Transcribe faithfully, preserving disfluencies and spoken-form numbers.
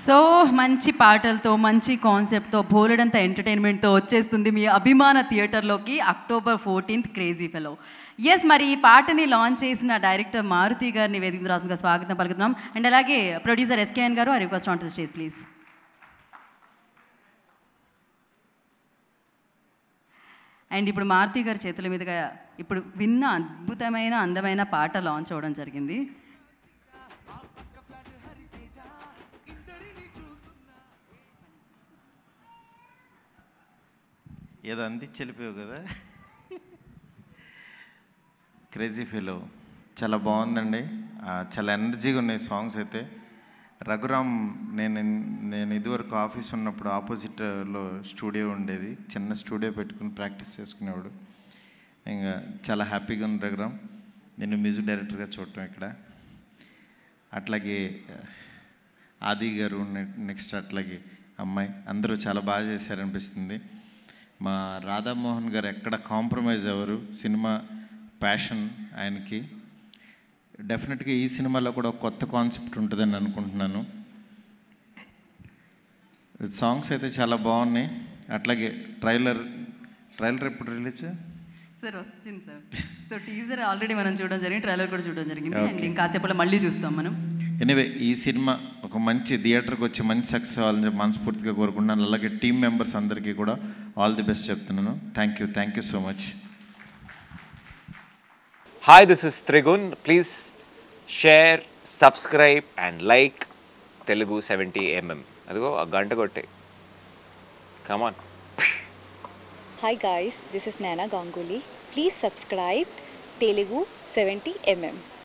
So మంచి పాటలతో మంచి కాన్సెప్ట్తో బోలెడంత ఎంటర్టైన్మెంట్తో వచ్చేస్తుంది మీ అభిమాన థియేటర్లోకి October fourteenth crazy fellow. Yes, మరి ఈ పాటని లాంచ్ చేసిన డైరెక్టర్ మారుతి గారిని వేదిక రాసుగా స్వాగతం పలుకుతున్నాం. అండ్ అలాగే producer SKN garu, I request on to the stage please. And ఇప్పుడు మారుతి గారి చేతుల మీదుగా ఇప్పుడు విన్న అద్భుతమైన అందమైన పాట లాంచ్ అవ్వడం జరిగింది. ఏదో అందించి వెళ్ళిపోయావు కదా. క్రేజీ ఫెలో చాలా బాగుందండి, చాలా ఎనర్జీగా ఉన్నాయి సాంగ్స్ అయితే. రఘురామ్ నేను నేను ఇదివరకు ఆఫీస్ ఉన్నప్పుడు ఆపోజిట్లో స్టూడియో ఉండేది, చిన్న స్టూడియో పెట్టుకుని ప్రాక్టీస్ చేసుకునేవాడు. ఇంకా చాలా హ్యాపీగా ఉంది రఘురామ్ నేను మ్యూజిక్ డైరెక్టర్గా చూడటం ఇక్కడ. అట్లాగే ఆది గారు నెక్స్ట్, అట్లాగే అమ్మాయి అందరూ చాలా బాగా చేశారనిపిస్తుంది. మా రాధామోహన్ గారు ఎక్కడ కాంప్రమైజ్ అవ్వరు, సినిమా ప్యాషన్ ఆయనకి. డెఫినెట్గా ఈ సినిమాలో కూడా ఒక కొత్త కాన్సెప్ట్ ఉంటుందని అనుకుంటున్నాను. సాంగ్స్ అయితే చాలా బాగున్నాయి. అట్లాగే ట్రైలర్ ట్రైలర్ ఎప్పుడు రిలీజ్ సార్? వచ్చింది సార్. సో టీజర్ ఆల్రెడీ మనం చూడడం జరిగింది, ట్రైలర్ కూడా చూడడం జరిగింది. అండ్ ఇంకాసేపులో మళ్ళీ చూస్తాం మనం. ఎనీవే ఈ సినిమా ఒక మంచి థియేటర్కి వచ్చి మంచి సక్సెస్ అవ్వాలని మనస్ఫూర్తిగా కోరుకుంటున్నాను. అలాగే టీమ్ మెంబర్స్ అందరికీ కూడా ఆల్ ది బెస్ట్ చెప్తున్నాను. Thank you thank you so much. Hi, this is Trigun. Please share, subscribe and like Telugu seventy millimeter. అదిగో ఆ గంట కొట్టే. Come on. Hi guys, this is Nana Ganguly. Please subscribe Telugu seventy millimeter.